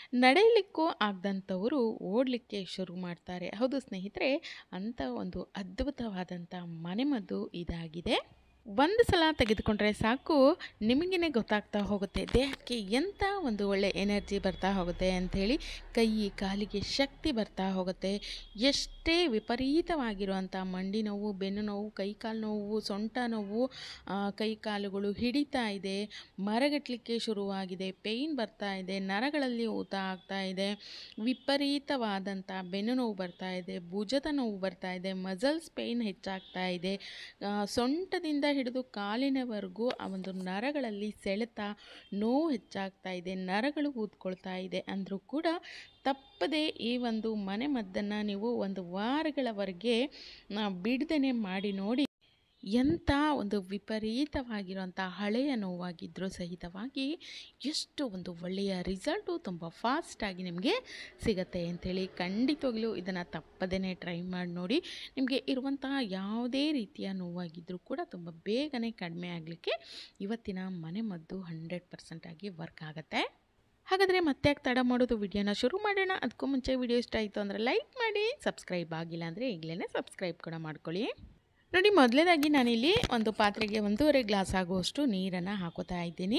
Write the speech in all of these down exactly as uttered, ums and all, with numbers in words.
ನಡೆಯಲಿಕ್ಕೂ ಆಗದಂಥವರು ಓಡಲಿಕ್ಕೆ ಶುರು ಮಾಡ್ತಾರೆ. ಹೌದು ಸ್ನೇಹಿತರೆ, ಅಂಥ ಒಂದು ಅದ್ಭುತವಾದಂಥ ಮನೆಮದ್ದು ಇದಾಗಿದೆ. ಒಂದು ಸಲ ತೆಗೆದುಕೊಂಡ್ರೆ ಸಾಕು, ನಿಮಗೇ ಗೊತ್ತಾಗ್ತಾ ಹೋಗುತ್ತೆ ದೇಹಕ್ಕೆ ಎಂಥ ಒಂದು ಒಳ್ಳೆ ಎನರ್ಜಿ ಬರ್ತಾ ಹೋಗುತ್ತೆ ಅಂಥೇಳಿ. ಕೈ ಕಾಲಿಗೆ ಶಕ್ತಿ ಬರ್ತಾ ಹೋಗುತ್ತೆ. ಎಷ್ಟೇ ವಿಪರೀತವಾಗಿರುವಂಥ ಮಂಡಿ ನೋವು, ಬೆನ್ನು ನೋವು, ಕೈಕಾಲು ನೋವು, ಸೊಂಟ ನೋವು, ಕೈ ಕಾಲುಗಳು ಹಿಡಿತಾ ಇದೆ, ಮರಗಟ್ಟಲಿಕ್ಕೆ ಶುರುವಾಗಿದೆ, ಪೇಯ್ನ್ ಬರ್ತಾ ಇದೆ, ನರಗಳಲ್ಲಿ ಊತ ಆಗ್ತಾ ಇದೆ, ವಿಪರೀತವಾದಂಥ ಬೆನ್ನು ನೋವು ಬರ್ತಾ ಇದೆ, ಭುಜದ ನೋವು ಬರ್ತಾ ಇದೆ, ಮಸಲ್ಸ್ ಪೇಯ್ನ್ ಹೆಚ್ಚಾಗ್ತಾ ಇದೆ, ಸೊಂಟದಿಂದ ಹಿಡಿದು ಕಾಲಿನವರೆಗೂ ಆ ಒಂದು ನರಗಳಲ್ಲಿ ಸೆಳೆತ ನೋವು ಹೆಚ್ಚಾಗ್ತಾ ಇದೆ, ನರಗಳು ಊದ್ಕೊಳ್ತಾ ಇದೆ ಅಂದರೂ ಕೂಡ ತಪ್ಪದೆ ಈ ಒಂದು ಮನೆಮದ್ದನ್ನು ನೀವು ಒಂದು ವಾರಗಳವರೆಗೆ ಬಿಡದೇನೆ ಮಾಡಿ ನೋಡಿ. ಎಂಥ ಒಂದು ವಿಪರೀತವಾಗಿರುವಂಥ ಹಳೆಯ ನೋವಾಗಿದ್ದರೂ ಸಹಿತವಾಗಿ ಎಷ್ಟು ಒಂದು ಒಳ್ಳೆಯ ರಿಸಲ್ಟು ತುಂಬ ಫಾಸ್ಟಾಗಿ ನಿಮಗೆ ಸಿಗತ್ತೆ ಅಂಥೇಳಿ. ಖಂಡಿತವಾಗ್ಲೂ ಇದನ್ನು ತಪ್ಪದೇ ಟ್ರೈ ಮಾಡಿ ನೋಡಿ. ನಿಮಗೆ ಇರುವಂತಹ ಯಾವುದೇ ರೀತಿಯ ನೋವಾಗಿದ್ದರೂ ಕೂಡ ತುಂಬ ಬೇಗನೆ ಕಡಿಮೆ ಆಗಲಿಕ್ಕೆ ಇವತ್ತಿನ ಮನೆಮದ್ದು ಹಂಡ್ರೆಡ್ ಪರ್ಸೆಂಟಾಗಿ ವರ್ಕ್ ಆಗುತ್ತೆ. ಹಾಗಾದರೆ ಮತ್ತೆ ಯಾಕೆ ತಡ ಮಾಡೋದು, ವಿಡಿಯೋನ ಶುರು ಮಾಡೋಣ. ಅದಕ್ಕೂ ಮುಂಚೆ ವಿಡಿಯೋ ಇಷ್ಟ ಆಯಿತು ಅಂದರೆ ಲೈಕ್ ಮಾಡಿ, ಸಬ್ಸ್ಕ್ರೈಬ್ ಆಗಿಲ್ಲ ಅಂದರೆ ಈಗಲೇ ಸಬ್ಸ್ಕ್ರೈಬ್ ಕೂಡ ಮಾಡ್ಕೊಳ್ಳಿ. ನೋಡಿ, ಮೊದಲನೇದಾಗಿ ನಾನಿಲ್ಲಿ ಒಂದು ಪಾತ್ರೆಗೆ ಒಂದೂವರೆ ಗ್ಲಾಸ್ ಆಗುವಷ್ಟು ನೀರನ್ನು ಹಾಕೋತಾ ಇದ್ದೀನಿ.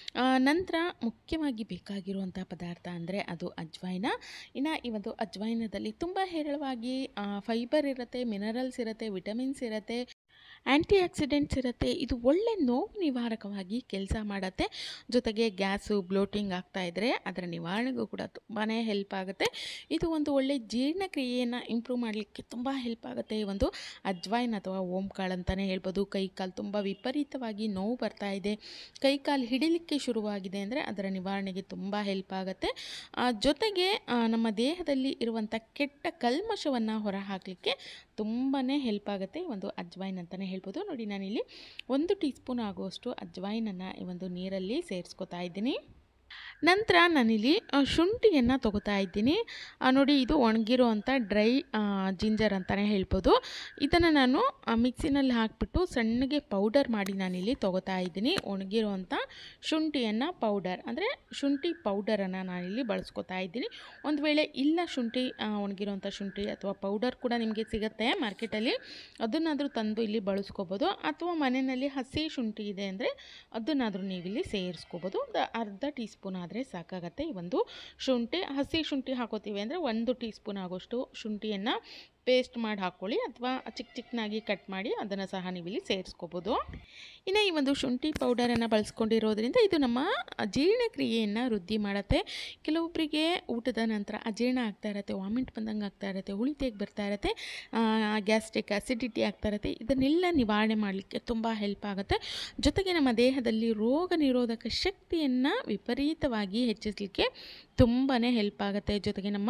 ನಂತರ ಮುಖ್ಯವಾಗಿ ಬೇಕಾಗಿರುವಂಥ ಪದಾರ್ಥ ಅಂದರೆ ಅದು ಅಜ್ವಾಯಿನ. ಇನ್ನು ಈ ಒಂದು ಅಜ್ವಾಯಿನದಲ್ಲಿ ತುಂಬ ಹೇರಳವಾಗಿ ಫೈಬರ್ ಇರುತ್ತೆ, ಮಿನರಲ್ಸ್ ಇರುತ್ತೆ, ವಿಟಮಿನ್ಸ್ ಇರುತ್ತೆ, ಆ್ಯಂಟಿ ಆಕ್ಸಿಡೆಂಟ್ಸ್ ಇರುತ್ತೆ. ಇದು ಒಳ್ಳೆ ನೋವು ನಿವಾರಕವಾಗಿ ಕೆಲಸ ಮಾಡುತ್ತೆ. ಜೊತೆಗೆ ಗ್ಯಾಸು ಬ್ಲೋಟಿಂಗ್ ಆಗ್ತಾಯಿದ್ರೆ ಅದರ ನಿವಾರಣೆಗೂ ಕೂಡ ತುಂಬಾ ಹೆಲ್ಪ್ ಆಗುತ್ತೆ. ಇದು ಒಂದು ಒಳ್ಳೆ ಜೀರ್ಣಕ್ರಿಯೆಯನ್ನು ಇಂಪ್ರೂವ್ ಮಾಡಲಿಕ್ಕೆ ತುಂಬ ಹೆಲ್ಪ್ ಆಗುತ್ತೆ. ಈ ಒಂದು ಅಜ್ವಾಯಿನ್ ಅಥವಾ ಓಂಕಾಳು ಅಂತಲೇ ಹೇಳ್ಬೋದು. ಕೈಕಾಲು ತುಂಬ ವಿಪರೀತವಾಗಿ ನೋವು ಬರ್ತಾ ಇದೆ, ಕೈಕಾಲು ಹಿಡಿಲಿಕ್ಕೆ ಶುರುವಾಗಿದೆ ಅಂದರೆ ಅದರ ನಿವಾರಣೆಗೆ ತುಂಬ ಹೆಲ್ಪ್ ಆಗುತ್ತೆ. ಜೊತೆಗೆ ನಮ್ಮ ದೇಹದಲ್ಲಿ ಇರುವಂಥ ಕೆಟ್ಟ ಕಲ್ಮಶವನ್ನು ಹೊರ ಹಾಕಲಿಕ್ಕೆ ತುಂಬಾ ಹೆಲ್ಪ್ ಆಗುತ್ತೆ ಈ ಒಂದು ಅಜ್ವಾಯಿನ್ ಅಂತಲೇ ಹೇಳ್ಬೋದು. ನೋಡಿ, ನಾನಿಲ್ಲಿ ಒಂದು ಟೀ ಸ್ಪೂನ್ ಆಗುವಷ್ಟು ಅಜ್ವಾಯಿನನ್ನು ಈ ಒಂದು ನೀರಲ್ಲಿ ಸೇರಿಸ್ಕೊತಾ ಇದ್ದೀನಿ. ನಂತರ ನಾನಿಲ್ಲಿ ಶುಂಠಿಯನ್ನು ತೊಗೋತಾ ಇದ್ದೀನಿ. ನೋಡಿ, ಇದು ಒಣಗಿರುವಂಥ ಡ್ರೈ ಜಿಂಜರ್ ಅಂತಲೇ ಹೇಳ್ಬೋದು. ಇದನ್ನು ನಾನು ಮಿಕ್ಸಿನಲ್ಲಿ ಹಾಕಿಬಿಟ್ಟು ಸಣ್ಣಗೆ ಪೌಡರ್ ಮಾಡಿ ನಾನಿಲ್ಲಿ ತೊಗೋತಾ ಇದ್ದೀನಿ. ಒಣಗಿರುವಂಥ ಶುಂಠಿಯನ್ನು ಪೌಡರ್ ಅಂದರೆ ಶುಂಠಿ ಪೌಡರನ್ನು ನಾನಿಲ್ಲಿ ಬಳಸ್ಕೊತಾ ಇದ್ದೀನಿ. ಒಂದು ವೇಳೆ ಇಲ್ಲ ಶುಂಠಿ ಒಣಗಿರುವಂಥ ಶುಂಠಿ ಅಥವಾ ಪೌಡರ್ ಕೂಡ ನಿಮಗೆ ಸಿಗುತ್ತೆ ಮಾರ್ಕೆಟಲ್ಲಿ, ಅದನ್ನಾದರೂ ತಂದು ಇಲ್ಲಿ ಬಳಸ್ಕೋಬೋದು. ಅಥವಾ ಮನೆಯಲ್ಲಿ ಹಸಿ ಶುಂಠಿ ಇದೆ ಅಂದರೆ ಅದನ್ನಾದರೂ ನೀವಿಲ್ಲಿ ಸೇರಿಸ್ಕೋಬೋದು. ಒಂದು ಅರ್ಧ ಟೀ ಸ್ಪೂನ್ ಆದರೆ ಸಾಕಾಗತ್ತೆ. ಈ ಒಂದು ಶುಂಠಿ, ಹಸಿ ಶುಂಠಿ ಹಾಕೋತೀವಿ ಅಂದರೆ ಒಂದು ಟೀ ಸ್ಪೂನ್ ಆಗೋಷ್ಟು ಶುಂಠಿಯನ್ನು ಪೇಸ್ಟ್ ಮಾಡಿ ಹಾಕ್ಕೊಳ್ಳಿ, ಅಥವಾ ಚಿಕ್ಕ ಚಿಕ್ಕನಾಗಿ ಕಟ್ ಮಾಡಿ ಅದನ್ನು ಸಹ ನೀವಿಲ್ಲಿ ಸೇರಿಸ್ಕೋಬೋದು. ಇನ್ನು ಈ ಒಂದು ಶುಂಠಿ ಪೌಡರನ್ನು ಬಳಸ್ಕೊಂಡಿರೋದ್ರಿಂದ ಇದು ನಮ್ಮ ಜೀರ್ಣಕ್ರಿಯೆಯನ್ನು ವೃದ್ಧಿ ಮಾಡುತ್ತೆ. ಕೆಲವೊಬ್ಬರಿಗೆ ಊಟದ ನಂತರ ಅಜೀರ್ಣ ಆಗ್ತಾ ಇರುತ್ತೆ, ವಾಮಿಟ್ ಬಂದಂಗೆ ಆಗ್ತಾ ಇರುತ್ತೆ, ಉಳಿತೆಗೆ ಬರ್ತಾ ಇರುತ್ತೆ, ಗ್ಯಾಸ್ಟ್ರಿಕ್ ಅಸಿಡಿಟಿ ಆಗ್ತಾ ಇರುತ್ತೆ. ಇದನ್ನೆಲ್ಲ ನಿವಾರಣೆ ಮಾಡಲಿಕ್ಕೆ ತುಂಬ ಹೆಲ್ಪ್ ಆಗುತ್ತೆ. ಜೊತೆಗೆ ನಮ್ಮ ದೇಹದಲ್ಲಿ ರೋಗ ನಿರೋಧಕ ಶಕ್ತಿಯನ್ನು ವಿಪರೀತವಾಗಿ ಹೆಚ್ಚಿಸಲಿಕ್ಕೆ ತುಂಬಾ ಹೆಲ್ಪ್ ಆಗುತ್ತೆ. ಜೊತೆಗೆ ನಮ್ಮ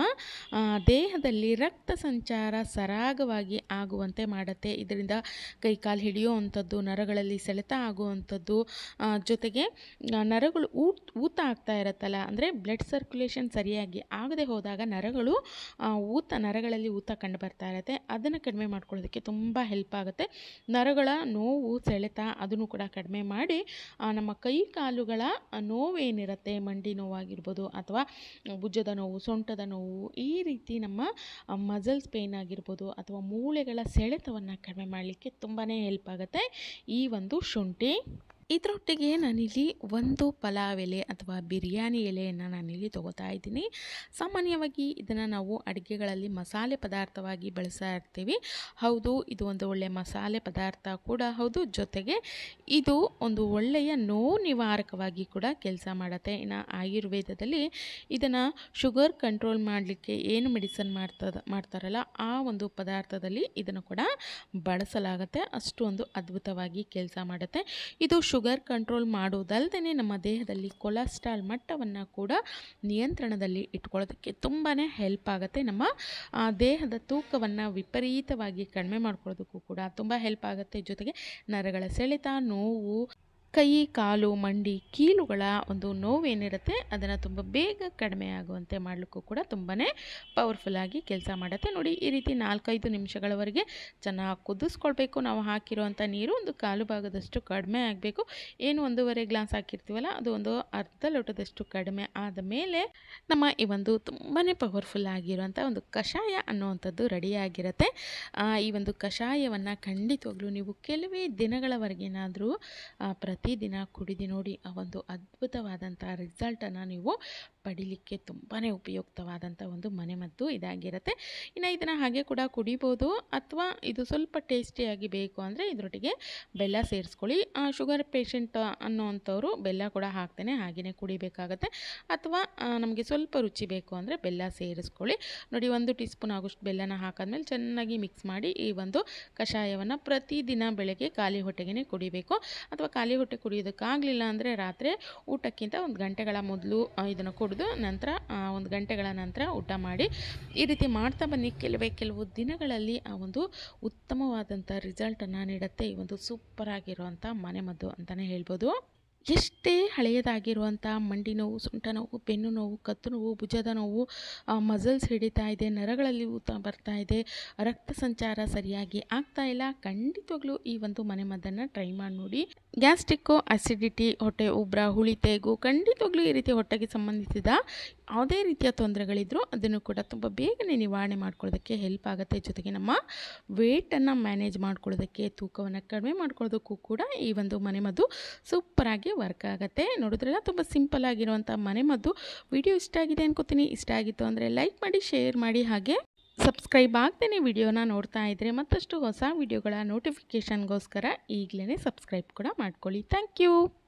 ದೇಹದಲ್ಲಿ ರಕ್ತ ಸಂಚಾರ ಸರಾಗವಾಗಿ ಆಗುವಂತೆ ಮಾಡುತ್ತೆ. ಇದರಿಂದ ಕೈಕಾಲು ಹಿಡಿಯುವಂಥದ್ದು, ನರಗಳಲ್ಲಿ ಸೆಳೆತ ಆಗುವಂಥದ್ದು, ಜೊತೆಗೆ ನರಗಳು ಊತ ಊತ ಆಗ್ತಾ ಇರುತ್ತಲ್ಲ, ಅಂದರೆ ಬ್ಲಡ್ ಸರ್ಕ್ಯುಲೇಷನ್ ಸರಿಯಾಗಿ ಆಗದೆ ಹೋದಾಗ ನರಗಳು ಊತ ನರಗಳಲ್ಲಿ ಊತ ಕಂಡು ಬರ್ತಾ ಇರುತ್ತೆ. ಅದನ್ನು ಕಡಿಮೆ ಮಾಡ್ಕೊಳ್ಳೋದಕ್ಕೆ ತುಂಬ ಹೆಲ್ಪ್ ಆಗುತ್ತೆ. ನರಗಳ ನೋವು ಸೆಳೆತ ಅದನ್ನು ಕೂಡ ಕಡಿಮೆ ಮಾಡಿ ನಮ್ಮ ಕೈ ಕಾಲುಗಳ ನೋವೇನಿರುತ್ತೆ, ಮಂಡಿ ನೋವಾಗಿರ್ಬೋದು ಅಥವಾ ಭುಜದ ನೋವು, ಸೊಂಟದ ನೋವು, ಈ ರೀತಿ ನಮ್ಮ ಮಸಲ್ಸ್ ಪೇಯ್ನ್ ಆಗಿರ್ಬೋದು ಅಥವಾ ಮೂಳೆಗಳ ಸೆಳೆತವನ್ನು ಕಡಿಮೆ ಮಾಡಲಿಕ್ಕೆ ತುಂಬಾ ಹೆಲ್ಪ್ ಆಗುತ್ತೆ ಈ ಒಂದು ಶುಂಠಿ. ಇದರೊಟ್ಟಿಗೆ ನಾನಿಲ್ಲಿ ಒಂದು ಪಲಾವ್ ಎಲೆ ಅಥವಾ ಬಿರಿಯಾನಿ ಎಲೆಯನ್ನು ನಾನಿಲ್ಲಿ ತೊಗೋತಾ ಇದ್ದೀನಿ. ಸಾಮಾನ್ಯವಾಗಿ ಇದನ್ನು ನಾವು ಅಡುಗೆಗಳಲ್ಲಿ ಮಸಾಲೆ ಪದಾರ್ಥವಾಗಿ ಬಳಸ್ತಾ ಇರ್ತೀವಿ. ಹೌದು, ಇದು ಒಂದು ಒಳ್ಳೆಯ ಮಸಾಲೆ ಪದಾರ್ಥ ಕೂಡ ಹೌದು. ಜೊತೆಗೆ ಇದು ಒಂದು ಒಳ್ಳೆಯ ನೋವು ನಿವಾರಕವಾಗಿ ಕೂಡ ಕೆಲಸ ಮಾಡುತ್ತೆ. ಇನ್ನು ಆಯುರ್ವೇದದಲ್ಲಿ ಇದನ್ನು ಶುಗರ್ ಕಂಟ್ರೋಲ್ ಮಾಡಲಿಕ್ಕೆ ಏನು ಮೆಡಿಸನ್ ಮಾಡ್ತದ ಮಾಡ್ತಾರಲ್ಲ ಆ ಒಂದು ಪದಾರ್ಥದಲ್ಲಿ ಇದನ್ನು ಕೂಡ ಬಳಸಲಾಗುತ್ತೆ. ಅಷ್ಟೊಂದು ಅದ್ಭುತವಾಗಿ ಕೆಲಸ ಮಾಡುತ್ತೆ. ಇದು ಶುಗರ್ ಕಂಟ್ರೋಲ್ ಮಾಡೋದಲ್ಲದೆ ನಮ್ಮ ದೇಹದಲ್ಲಿ ಕೊಲೆಸ್ಟ್ರಾಲ್ ಮಟ್ಟವನ್ನು ಕೂಡ ನಿಯಂತ್ರಣದಲ್ಲಿ ಇಟ್ಕೊಳ್ಳೋದಕ್ಕೆ ತುಂಬಾ ಹೆಲ್ಪ್ ಆಗುತ್ತೆ. ನಮ್ಮ ದೇಹದ ತೂಕವನ್ನು ವಿಪರೀತವಾಗಿ ಕಡಿಮೆ ಮಾಡ್ಕೊಳ್ಳೋದಕ್ಕೂ ಕೂಡ ತುಂಬ ಹೆಲ್ಪ್ ಆಗುತ್ತೆ. ಜೊತೆಗೆ ನರಗಳ ಸೆಳೆತ, ನೋವು ಕೈ ಕಾಲು ಮಂಡಿ ಕೀಲುಗಳ ಒಂದು ನೋವೇನಿರುತ್ತೆ ಅದನ್ನು ತುಂಬ ಬೇಗ ಕಡಿಮೆ ಆಗುವಂತೆ ಮಾಡಲಿಕ್ಕೂ ಕೂಡ ತುಂಬಾ ಪವರ್ಫುಲ್ಲಾಗಿ ಕೆಲಸ ಮಾಡುತ್ತೆ ನೋಡಿ. ಈ ರೀತಿ ನಾಲ್ಕೈದು ನಿಮಿಷಗಳವರೆಗೆ ಚೆನ್ನಾಗಿ ಕುದಿಸ್ಕೊಳ್ಬೇಕು. ನಾವು ಹಾಕಿರುವಂಥ ನೀರು ಒಂದು ಕಾಲು ಭಾಗದಷ್ಟು ಕಡಿಮೆ ಆಗಬೇಕು. ಏನು ಒಂದೂವರೆ ಗ್ಲಾಸ್ ಹಾಕಿರ್ತೀವಲ್ಲ ಅದು ಒಂದು ಅರ್ಧ ಲೋಟದಷ್ಟು ಕಡಿಮೆ ಆದ ಮೇಲೆ ನಮ್ಮ ಈ ಒಂದು ತುಂಬಾ ಪವರ್ಫುಲ್ ಆಗಿರುವಂಥ ಒಂದು ಕಷಾಯ ಅನ್ನುವಂಥದ್ದು ರೆಡಿಯಾಗಿರುತ್ತೆ. ಈ ಒಂದು ಕಷಾಯವನ್ನು ಖಂಡಿತವಾಗ್ಲೂ ನೀವು ಕೆಲವೇ ದಿನಗಳವರೆಗೇನಾದರೂ ಪ್ರತಿದಿನ ಕುಡಿದು ನೋಡಿ. ಆ ಒಂದು ಅದ್ಭುತವಾದಂಥ ರಿಸಲ್ಟನ್ನು ನೀವು ಪಡಿಲಿಕ್ಕೆ ತುಂಬಾ ಉಪಯುಕ್ತವಾದಂಥ ಒಂದು ಮನೆಮದ್ದು ಇದಾಗಿರುತ್ತೆ. ಇನ್ನು ಇದನ್ನು ಹಾಗೆ ಕೂಡ ಕುಡಿಬೋದು, ಅಥವಾ ಇದು ಸ್ವಲ್ಪ ಟೇಸ್ಟಿಯಾಗಿ ಬೇಕು ಅಂದರೆ ಇದರೊಟ್ಟಿಗೆ ಬೆಲ್ಲ ಸೇರಿಸ್ಕೊಳ್ಳಿ. ಶುಗರ್ ಪೇಷಂಟ್ ಅನ್ನೋವಂಥವ್ರು ಬೆಲ್ಲ ಕೂಡ ಹಾಕ್ತೇನೆ ಹಾಗೆಯೇ ಕುಡಿಬೇಕಾಗತ್ತೆ, ಅಥವಾ ನಮಗೆ ಸ್ವಲ್ಪ ರುಚಿ ಬೇಕು ಅಂದರೆ ಬೆಲ್ಲ ಸೇರಿಸ್ಕೊಳ್ಳಿ. ನೋಡಿ, ಒಂದು ಟೀ ಸ್ಪೂನ್ ಆಗೋಷ್ಟು ಬೆಲ್ಲನ ಹಾಕಾದ್ಮೇಲೆ ಚೆನ್ನಾಗಿ ಮಿಕ್ಸ್ ಮಾಡಿ ಈ ಒಂದು ಕಷಾಯವನ್ನು ಪ್ರತಿದಿನ ಬೆಳಗ್ಗೆ ಖಾಲಿ ಹೊಟ್ಟೆಗೆ ಕುಡಿಬೇಕು. ಅಥವಾ ಖಾಲಿ ಹೊಟ್ಟೆ ಕುಡಿಯೋದಕ್ಕಾಗಲಿಲ್ಲ ಅಂದರೆ ರಾತ್ರಿ ಊಟಕ್ಕಿಂತ ಒಂದು ಗಂಟೆಗಳ ಮೊದಲು ಇದನ್ನು ಕುಡಿದು ನಂತರ ಒಂದು ಗಂಟೆಗಳ ನಂತರ ಊಟ ಮಾಡಿ. ಈ ರೀತಿ ಮಾಡ್ತಾ ಬನ್ನಿ. ಕೆಲವೇ ಕೆಲವು ದಿನಗಳಲ್ಲಿ ಆ ಒಂದು ಉತ್ತಮವಾದಂಥ ರಿಸಲ್ಟನ್ನು ನೀಡುತ್ತೆ ಈ ಒಂದು ಸೂಪರ್ ಆಗಿರುವಂಥ ಮನೆಮದ್ದು ಅಂತಲೇ ಹೇಳ್ಬೋದು. ಎಷ್ಟೇ ಹಳೆಯದಾಗಿರುವಂಥ ಮಂಡಿ ನೋವು, ಸೊಂಟ ನೋವು, ಬೆನ್ನು ನೋವು, ಕತ್ತು ನೋವು, ಭುಜದ ನೋವು, ಮಸಲ್ಸ್ ಹಿಡಿತಾ ಇದೆ, ನರಗಳಲ್ಲಿ ಊತ ಬರ್ತಾ ಇದೆ, ರಕ್ತ ಸಂಚಾರ ಸರಿಯಾಗಿ ಆಗ್ತಾ ಇಲ್ಲ, ಖಂಡಿತವಾಗ್ಲೂ ಈ ಒಂದು ಮನೆಮದ್ದನ್ನು ಟ್ರೈ ಮಾಡಿ ನೋಡಿ. ಗ್ಯಾಸ್ಟ್ರಿಕ್ಕು, ಅಸಿಡಿಟಿ, ಹೊಟ್ಟೆ ಉಬ್ರ, ಹುಳಿತೆಗು, ಖಂಡಿತವಾಗ್ಲೂ ಈ ರೀತಿ ಹೊಟ್ಟೆಗೆ ಸಂಬಂಧಿಸಿದ ಯಾವುದೇ ರೀತಿಯ ತೊಂದರೆಗಳಿದ್ರೂ ಅದನ್ನು ಕೂಡ ತುಂಬ ಬೇಗನೆ ನಿವಾರಣೆ ಮಾಡ್ಕೊಳ್ಳೋದಕ್ಕೆ ಹೆಲ್ಪ್ ಆಗುತ್ತೆ. ಜೊತೆಗೆ ನಮ್ಮ ವೇಟನ್ನು ಮ್ಯಾನೇಜ್ ಮಾಡ್ಕೊಳ್ಳೋದಕ್ಕೆ, ತೂಕವನ್ನು ಕಡಿಮೆ ಮಾಡ್ಕೊಳ್ಳೋದಕ್ಕೂ ಕೂಡ ಈ ಒಂದು ಮನೆಮದ್ದು ಸೂಪರಾಗಿ ವರ್ಕ್ ಆಗುತ್ತೆ. ನೋಡಿದ್ರಲ್ಲ, ತುಂಬ ಸಿಂಪಲ್ ಆಗಿರುವಂಥ ಮನೆಮದ್ದು. ವಿಡಿಯೋ ಇಷ್ಟ ಆಗಿದೆ ಅನ್ಕೋತೀನಿ. ಇಷ್ಟ ಆಗಿತ್ತು ಅಂದರೆ ಲೈಕ್ ಮಾಡಿ, ಶೇರ್ ಮಾಡಿ, ಹಾಗೆ ಸಬ್ಸ್ಕ್ರೈಬ್ ಆಗ್ತೇನೆ. ವಿಡಿಯೋನ ನೋಡ್ತಾ ಇದ್ದರೆ ಮತ್ತಷ್ಟು ಹೊಸ ವಿಡಿಯೋಗಳ ನೋಟಿಫಿಕೇಷನ್ಗೋಸ್ಕರ ಈಗಲೇ ಸಬ್ಸ್ಕ್ರೈಬ್ ಕೂಡ ಮಾಡ್ಕೊಳ್ಳಿ. Thank you.